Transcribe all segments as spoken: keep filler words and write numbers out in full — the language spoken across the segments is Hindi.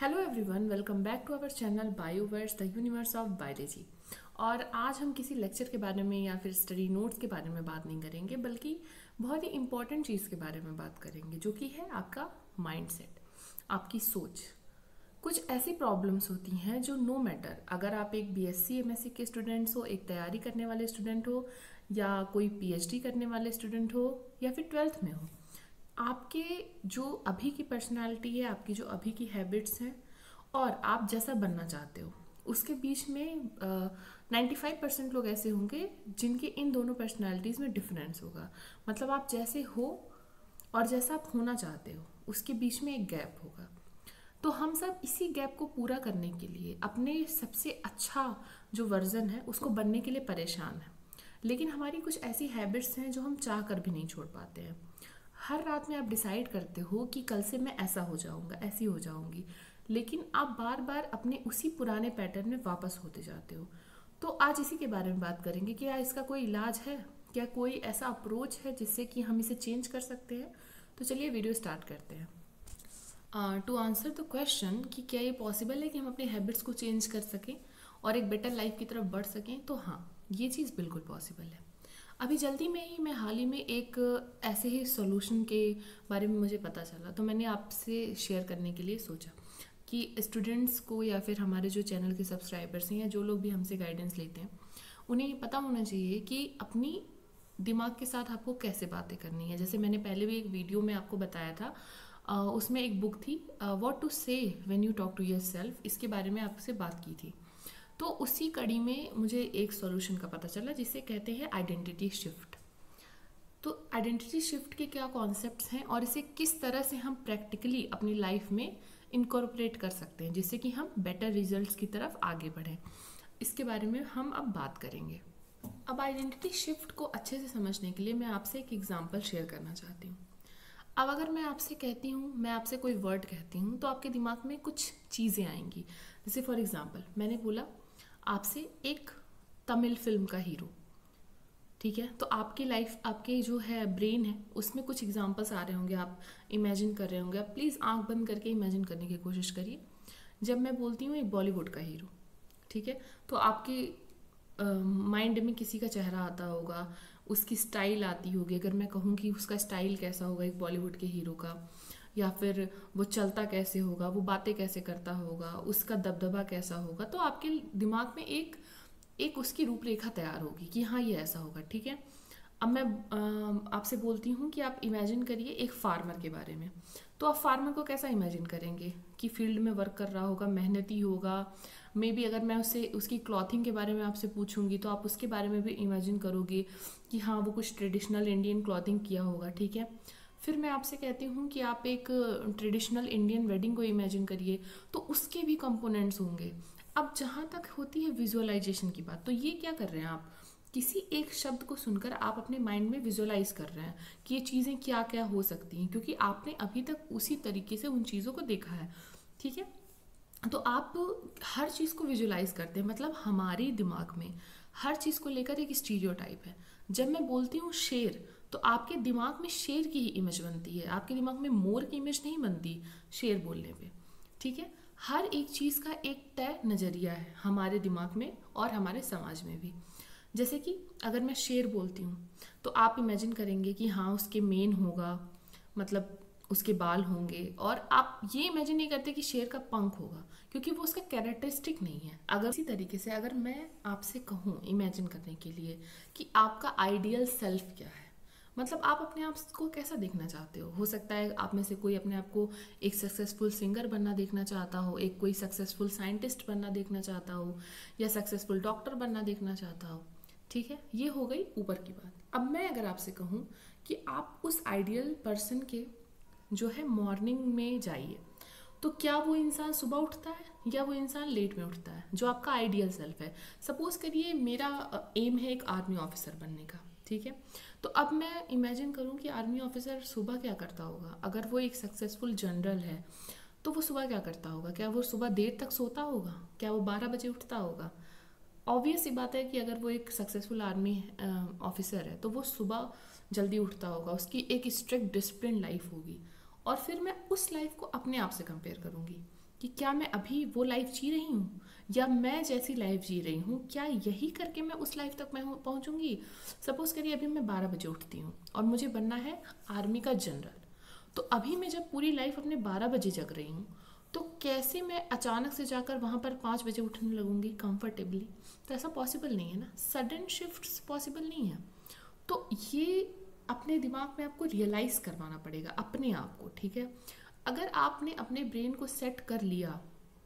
Hello everyone, welcome back to our channel Bioverse the universe of biology. और आज हम किसी लेक्चर के बारे में या फिर स्टडी नोट्स के बारे में बात नहीं करेंगे, बल्कि बहुत ही इंपॉर्टेंट चीज़ के बारे में बात करेंगे, जो कि है आपका माइंडसेट, आपकी सोच। कुछ ऐसी प्रॉब्लम्स होती हैं जो नो मैटर अगर आप एक बीएससी एमएससी के स्टूडेंट्स हो, एक तैयारी करने वाले स्टूडेंट हो, या कोई पीएचडी करने वाले स्टूडेंट हो, या फिर ट्वेल्थ में हो, आपके जो अभी की पर्सनालिटी है, आपकी जो अभी की हैबिट्स हैं और आप जैसा बनना चाहते हो, उसके बीच में नाइन्टी फाइव परसेंट लोग ऐसे होंगे जिनके इन दोनों पर्सनालिटीज़ में डिफरेंस होगा। मतलब आप जैसे हो और जैसा आप होना चाहते हो, उसके बीच में एक गैप होगा। तो हम सब इसी गैप को पूरा करने के लिए अपने सबसे अच्छा जो वर्जन है उसको बनने के लिए परेशान हैं। लेकिन हमारी कुछ ऐसी हैबिट्स हैं जो हम चाह कर भी नहीं छोड़ पाते हैं। हर रात में आप डिसाइड करते हो कि कल से मैं ऐसा हो जाऊंगा, ऐसी हो जाऊंगी, लेकिन आप बार बार अपने उसी पुराने पैटर्न में वापस होते जाते हो। तो आज इसी के बारे में बात करेंगे कि क्या इसका कोई इलाज है, क्या कोई ऐसा अप्रोच है जिससे कि हम इसे चेंज कर सकते हैं। तो चलिए वीडियो स्टार्ट करते हैं। टू आंसर द क्वेश्चन कि क्या ये पॉसिबल है कि हम अपने हैबिट्स को चेंज कर सकें और एक बेटर लाइफ की तरफ बढ़ सकें, तो हाँ, ये चीज़ बिल्कुल पॉसिबल है। अभी जल्दी में ही मैं हाल ही में एक ऐसे ही सॉल्यूशन के बारे में मुझे पता चला, तो मैंने आपसे शेयर करने के लिए सोचा कि स्टूडेंट्स को या फिर हमारे जो चैनल के सब्सक्राइबर्स हैं या जो लोग भी हमसे गाइडेंस लेते हैं, उन्हें ये पता होना चाहिए कि अपनी दिमाग के साथ आपको कैसे बातें करनी है। जैसे मैंने पहले भी एक वीडियो में आपको बताया था, उसमें एक बुक थी what to say when you talk to yourself, इसके बारे में आपसे बात की थी। तो उसी कड़ी में मुझे एक सॉल्यूशन का पता चला जिसे कहते हैं आइडेंटिटी शिफ्ट। तो आइडेंटिटी शिफ्ट के क्या कॉन्सेप्ट्स हैं और इसे किस तरह से हम प्रैक्टिकली अपनी लाइफ में इनकॉर्पोरेट कर सकते हैं जिससे कि हम बेटर रिजल्ट्स की तरफ आगे बढ़ें, इसके बारे में हम अब बात करेंगे। अब आइडेंटिटी शिफ्ट को अच्छे से समझने के लिए मैं आपसे एक एग्जाम्पल शेयर करना चाहती हूँ। अब अगर मैं आपसे कहती हूँ, मैं आपसे कोई वर्ड कहती हूँ, तो आपके दिमाग में कुछ चीज़ें आएंगी। जैसे फॉर एग्जाम्पल मैंने बोला आपसे एक तमिल फिल्म का हीरो, ठीक है, तो आपकी लाइफ, आपके जो है ब्रेन है, उसमें कुछ एग्जांपल्स आ रहे होंगे, आप इमेजिन कर रहे होंगे। आप प्लीज़ आंख बंद करके इमेजिन करने की कोशिश करिए। जब मैं बोलती हूँ एक बॉलीवुड का हीरो, ठीक है, तो आपके माइंड में किसी का चेहरा आता होगा, उसकी स्टाइल आती होगी। अगर मैं कहूँ कि उसका स्टाइल कैसा होगा एक बॉलीवुड के हीरो का, या फिर वो चलता कैसे होगा, वो बातें कैसे करता होगा, उसका दबदबा कैसा होगा, तो आपके दिमाग में एक एक उसकी रूपरेखा तैयार होगी कि हाँ ये ऐसा होगा, ठीक है। अब मैं आपसे बोलती हूँ कि आप इमेजिन करिए एक फार्मर के बारे में। तो आप फार्मर को कैसा इमेजिन करेंगे कि फील्ड में वर्क कर रहा होगा, मेहनती होगा। मे बी अगर मैं उससे उसकी क्लॉथिंग के बारे में आपसे पूछूंगी तो आप उसके बारे में भी इमेजिन करोगे कि हाँ वो कुछ ट्रेडिशनल इंडियन क्लॉथिंग किया होगा, ठीक है। फिर मैं आपसे कहती हूँ कि आप एक ट्रेडिशनल इंडियन वेडिंग को इमेजिन करिए, तो उसके भी कंपोनेंट्स होंगे। अब जहाँ तक होती है विजुअलाइजेशन की बात, तो ये क्या कर रहे हैं आप, किसी एक शब्द को सुनकर आप अपने माइंड में विजुअलाइज कर रहे हैं कि ये चीज़ें क्या क्या हो सकती हैं, क्योंकि आपने अभी तक उसी तरीके से उन चीज़ों को देखा है, ठीक है। तो आप हर चीज़ को विजुअलाइज करते हैं। मतलब हमारे दिमाग में हर चीज़ को लेकर एक स्टीरियोटाइप है। जब मैं बोलती हूँ शेर, तो आपके दिमाग में शेर की ही इमेज बनती है, आपके दिमाग में मोर की इमेज नहीं बनती शेर बोलने पे, ठीक है। हर एक चीज़ का एक तय नज़रिया है हमारे दिमाग में और हमारे समाज में भी। जैसे कि अगर मैं शेर बोलती हूँ तो आप इमेजिन करेंगे कि हाँ उसके मेन होगा, मतलब उसके बाल होंगे, और आप ये इमेजिन नहीं करते कि शेर का पंख होगा, क्योंकि वो उसका कैरेक्टरिस्टिक नहीं है। अगर इसी तरीके से अगर मैं आपसे कहूँ इमेजिन करने के लिए कि आपका आइडियल सेल्फ क्या है, मतलब आप अपने आप को कैसा देखना चाहते हो। हो सकता है आप में से कोई अपने आप को एक सक्सेसफुल सिंगर बनना देखना चाहता हो, एक कोई सक्सेसफुल साइंटिस्ट बनना देखना चाहता हो, या सक्सेसफुल डॉक्टर बनना देखना चाहता हो, ठीक है। ये हो गई ऊपर की बात। अब मैं अगर आपसे कहूँ कि आप उस आइडियल पर्सन के जो है मॉर्निंग में जाइए, तो क्या वो इंसान सुबह उठता है या वो इंसान लेट में उठता है, जो आपका आइडियल सेल्फ है। सपोज करिए मेरा एम है एक आर्मी ऑफिसर बनने का, ठीक है। तो अब मैं इमेजिन करूं कि आर्मी ऑफिसर सुबह क्या करता होगा। अगर वो एक सक्सेसफुल जनरल है तो वो सुबह क्या करता होगा, क्या वो सुबह देर तक सोता होगा, क्या वो बारह बजे उठता होगा। ऑब्वियस सी बात है कि अगर वो एक सक्सेसफुल आर्मी ऑफिसर है तो वो सुबह जल्दी उठता होगा, उसकी एक स्ट्रिक्ट डिसिप्लिन लाइफ होगी। और फिर मैं उस लाइफ को अपने आप से कंपेयर करूंगी कि क्या मैं अभी वो लाइफ जी रही हूँ, या मैं जैसी लाइफ जी रही हूँ क्या यही करके मैं उस लाइफ तक मैं पहुँचूंगी। सपोज करिए अभी मैं बारह बजे उठती हूँ और मुझे बनना है आर्मी का जनरल, तो अभी मैं जब पूरी लाइफ अपने बारह बजे जग रही हूँ, तो कैसे मैं अचानक से जाकर वहाँ पर पाँच बजे उठने लगूंगी कंफर्टेबली। तो ऐसा पॉसिबल नहीं है ना, सडन शिफ्ट्स पॉसिबल नहीं है। तो ये अपने दिमाग में आपको रियलाइज़ करवाना पड़ेगा अपने आप को, ठीक है। अगर आपने अपने ब्रेन को सेट कर लिया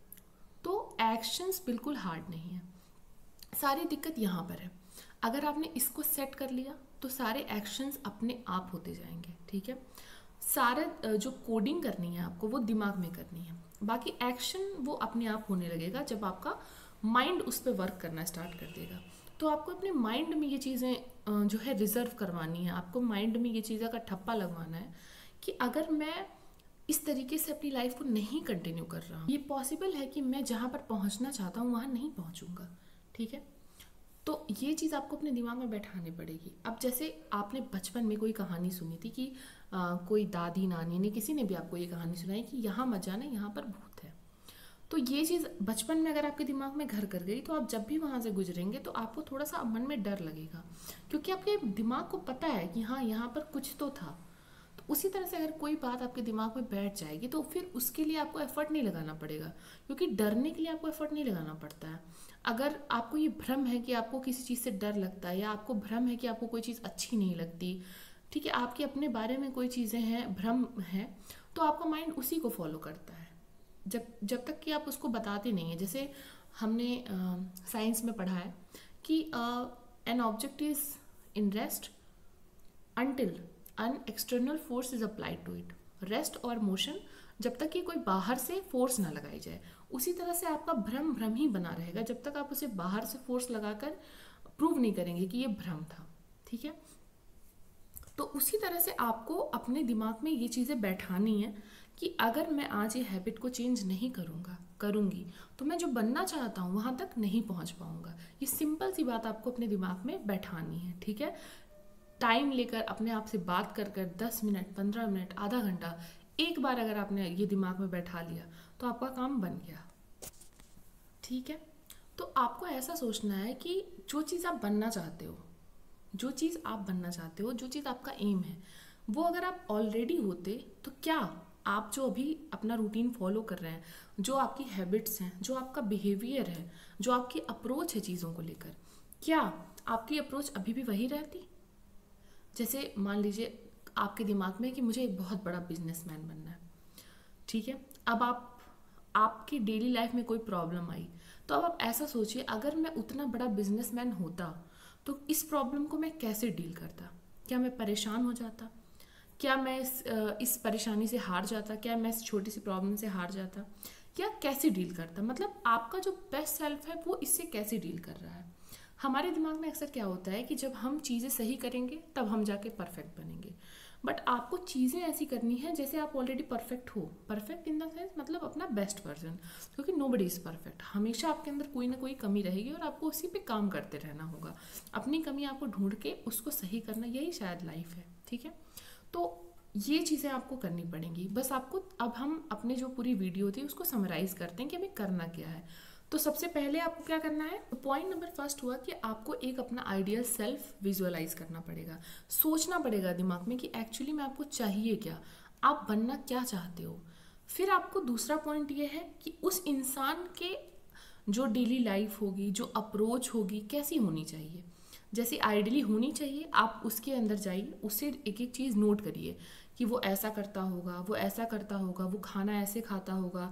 तो एक्शंस बिल्कुल हार्ड नहीं है। सारी दिक्कत यहाँ पर है, अगर आपने इसको सेट कर लिया तो सारे एक्शंस अपने आप होते जाएंगे, ठीक है। सारे जो कोडिंग करनी है आपको वो दिमाग में करनी है, बाकी एक्शन वो अपने आप होने लगेगा जब आपका माइंड उस पर वर्क करना स्टार्ट कर देगा। तो आपको अपने माइंड में ये चीज़ें जो है रिजर्व करवानी है, आपको माइंड में ये चीज़ें का ठप्पा लगवाना है कि अगर मैं इस तरीके से अपनी लाइफ को नहीं कंटिन्यू कर रहा हूँ, ये पॉसिबल है कि मैं जहाँ पर पहुँचना चाहता हूँ वहाँ नहीं पहुँचूंगा, ठीक है। तो ये चीज़ आपको अपने दिमाग में बैठानी पड़ेगी। अब जैसे आपने बचपन में कोई कहानी सुनी थी कि आ, कोई दादी नानी ने किसी ने भी आपको ये कहानी सुनाई कि यहाँ मत जाना, यहाँ पर भूत है। तो ये चीज़ बचपन में अगर आपके दिमाग में घर कर गई तो आप जब भी वहाँ से गुजरेंगे तो आपको थोड़ा सा मन में डर लगेगा, क्योंकि आपके दिमाग को पता है कि हाँ यहाँ पर कुछ तो था। तो उसी तरह से अगर कोई बात आपके दिमाग में बैठ जाएगी तो फिर उसके लिए आपको एफर्ट नहीं लगाना पड़ेगा, क्योंकि डरने के लिए आपको एफर्ट नहीं लगाना पड़ता है। अगर आपको ये भ्रम है कि आपको किसी चीज़ से डर लगता है, या आपको भ्रम है कि आपको कोई चीज़ अच्छी नहीं लगती, ठीक है, आपके अपने बारे में कोई चीज़ें हैं, भ्रम है, तो आपका माइंड उसी को फॉलो करता है जब जब तक कि आप उसको बताते नहीं हैं। जैसे हमने साइंस में पढ़ा है कि an object is in rest until an external force is applied to it. Rest और मोशन जब तक कि कोई बाहर से फोर्स ना लगाई जाए। उसी तरह से आपका भ्रम भ्रम ही बना रहेगा जब तक आप उसे बाहर से फोर्स लगाकर प्रूव नहीं करेंगे कि ये भ्रम था, ठीक है। तो उसी तरह से आपको अपने दिमाग में ये चीज़ें बैठानी है कि अगर मैं आज ये हैबिट को चेंज नहीं करूँगा करूँगी तो मैं जो बनना चाहता हूँ वहाँ तक नहीं पहुँच पाऊँगा। ये सिंपल सी बात आपको अपने दिमाग में बैठानी है, ठीक है। टाइम लेकर अपने आप से बात कर कर दस मिनट पंद्रह मिनट आधा घंटा एक बार अगर आपने ये दिमाग में बैठा लिया तो आपका काम बन गया, ठीक है। तो आपको ऐसा सोचना है कि जो चीज़ आप बनना चाहते हो, जो चीज़ आप बनना चाहते हो, जो चीज़ आपका एम है, वो अगर आप ऑलरेडी होते तो क्या आप जो अभी अपना रूटीन फॉलो कर रहे हैं, जो आपकी हैबिट्स हैं, जो आपका बिहेवियर है, जो आपकी अप्रोच है चीज़ों को लेकर, क्या आपकी अप्रोच अभी भी वही रहती। जैसे मान लीजिए आपके दिमाग में कि मुझे एक बहुत बड़ा बिजनेसमैन बनना है, ठीक है। अब आप आपकी डेली लाइफ में कोई प्रॉब्लम आई तो अब आप ऐसा सोचिए, अगर मैं उतना बड़ा बिजनेसमैन होता तो इस प्रॉब्लम को मैं कैसे डील करता। क्या मैं परेशान हो जाता, क्या मैं इस, इस परेशानी से हार जाता, क्या मैं इस छोटी सी प्रॉब्लम से हार जाता, या कैसे डील करता। मतलब आपका जो बेस्ट सेल्फ है वो इससे कैसे डील कर रहा है। हमारे दिमाग में अक्सर क्या होता है कि जब हम चीज़ें सही करेंगे तब हम जाके परफेक्ट बनेंगे, बट आपको चीज़ें ऐसी करनी है जैसे आप ऑलरेडी परफेक्ट हो। परफेक्ट इन द सेंस मतलब अपना बेस्ट वर्जन, क्योंकि नोबडी इज़ परफेक्ट। हमेशा आपके अंदर कोई ना कोई कमी रहेगी और आपको उसी पे काम करते रहना होगा। अपनी कमी आपको ढूंढ के उसको सही करना, यही शायद लाइफ है, ठीक है। तो ये चीज़ें आपको करनी पड़ेंगी। बस आपको अब हम अपने जो पूरी वीडियो थी उसको समराइज़ करते हैं कि हमें करना क्या है। तो सबसे पहले आपको क्या करना है, पॉइंट नंबर फर्स्ट हुआ कि आपको एक अपना आइडियल सेल्फ विजुअलाइज करना पड़ेगा। सोचना पड़ेगा दिमाग में कि एक्चुअली में आपको चाहिए क्या, आप बनना क्या चाहते हो। फिर आपको दूसरा पॉइंट ये है कि उस इंसान के जो डेली लाइफ होगी, जो अप्रोच होगी, कैसी होनी चाहिए। जैसे आइडियली होनी चाहिए, आप उसके अंदर जाइए, उससे एक एक चीज़ नोट करिए कि वो ऐसा करता होगा, वो ऐसा करता होगा, वो खाना ऐसे खाता होगा,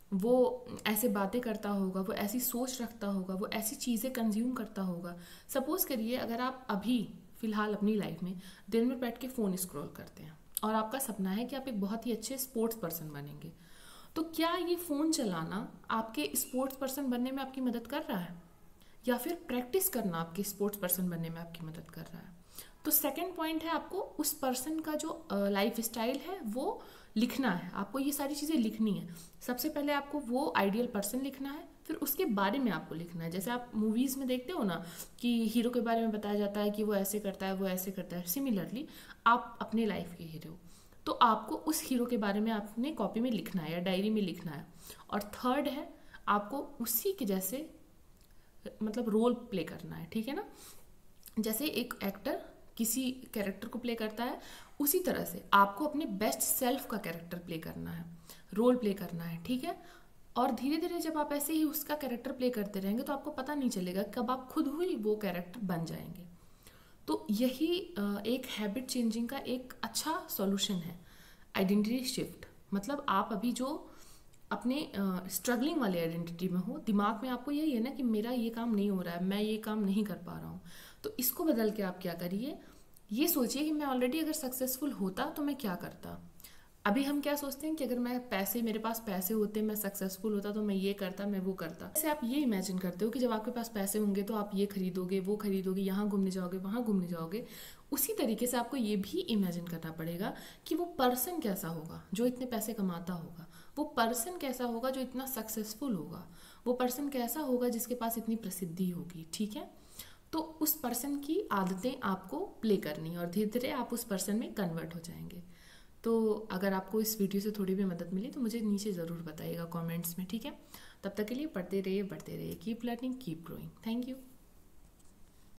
वो ऐसे बातें करता होगा, वो ऐसी सोच रखता होगा, वो ऐसी चीज़ें कंज्यूम करता होगा। सपोज़ करिए अगर आप अभी फ़िलहाल अपनी लाइफ में दिन में बैठ के फ़ोन स्क्रॉल करते हैं और आपका सपना है कि आप एक बहुत ही अच्छे स्पोर्ट्स पर्सन बनेंगे, तो क्या ये फ़ोन चलाना आपके स्पोर्ट्स पर्सन बनने में आपकी मदद कर रहा है, या फिर प्रैक्टिस करना आपके स्पोर्ट्स पर्सन बनने में आपकी मदद कर रहा है। तो सेकंड पॉइंट है, आपको उस पर्सन का जो लाइफ स्टाइल है वो लिखना है। आपको ये सारी चीज़ें लिखनी है। सबसे पहले आपको वो आइडियल पर्सन लिखना है, फिर उसके बारे में आपको लिखना है। जैसे आप मूवीज़ में देखते हो ना कि हीरो के बारे में बताया जाता है कि वो ऐसे करता है, वो ऐसे करता है, सिमिलरली आप अपने लाइफ के हीरो। तो आपको उस हीरो के बारे में आपने कॉपी में लिखना है या डायरी में लिखना है। और थर्ड है आपको उसी के जैसे मतलब रोल प्ले करना है, ठीक है ना। जैसे एक एक्टर किसी कैरेक्टर को प्ले करता है, उसी तरह से आपको अपने बेस्ट सेल्फ का कैरेक्टर प्ले करना है, रोल प्ले करना है, ठीक है। और धीरे धीरे जब आप ऐसे ही उसका कैरेक्टर प्ले करते रहेंगे तो आपको पता नहीं चलेगा कब आप खुद ही वो कैरेक्टर बन जाएंगे। तो यही एक हैबिट चेंजिंग का एक अच्छा सॉल्यूशन है, आइडेंटिटी शिफ्ट। मतलब आप अभी जो अपने स्ट्रगलिंग वाले आइडेंटिटी में हो, दिमाग में आपको यही है ना कि मेरा ये काम नहीं हो रहा है, मैं ये काम नहीं कर पा रहा हूँ, तो इसको बदल के आप क्या करिए, ये सोचिए कि मैं ऑलरेडी अगर सक्सेसफुल होता तो मैं क्या करता। अभी हम क्या सोचते हैं कि अगर मैं पैसे, मेरे पास पैसे होते, मैं सक्सेसफुल होता तो मैं ये करता, मैं वो करता। जैसे आप ये इमेजिन करते हो कि जब आपके पास पैसे होंगे तो आप ये खरीदोगे, वो खरीदोगे, यहाँ घूमने जाओगे, वहाँ घूमने जाओगे। उसी तरीके से आपको ये भी इमेजिन करना पड़ेगा कि वो पर्सन कैसा होगा जो इतने पैसे कमाता होगा, वो पर्सन कैसा होगा जो इतना सक्सेसफुल होगा, वो पर्सन कैसा होगा जिसके पास इतनी प्रसिद्धि होगी, ठीक है। तो उस पर्सन की आदतें आपको प्ले करनी और धीरे धीरे आप उस पर्सन में कन्वर्ट हो जाएंगे। तो अगर आपको इस वीडियो से थोड़ी भी मदद मिली तो मुझे नीचे ज़रूर बताइएगा कमेंट्स में, ठीक है। तब तक के लिए पढ़ते रहिए, बढ़ते रहिए, keep learning, keep growing. Thank you.